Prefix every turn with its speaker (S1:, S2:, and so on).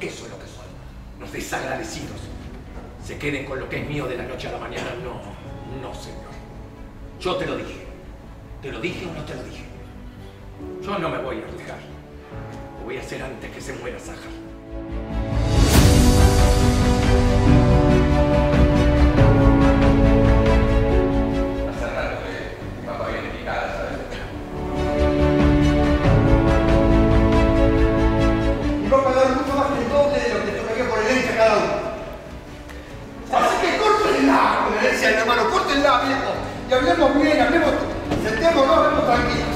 S1: Eso es lo que son. Los desagradecidos. Se queden con lo que es mío de la noche a la mañana. No, no, señor. Yo te lo dije. ¿Te lo dije o no te lo dije? Yo no me voy a arriesgar. Lo voy a hacer antes que se muera Sájar.
S2: Hace rato que mi papá viene picada, ¿sabes?
S3: Y va a pagar mucho más que el doble de lo que tocaría por herencia cada uno. Así que córtenla con herencia, hermano, córtenla, viejo. Y hablemos bien, hablemos, sentémonos, hablemos tranquilos.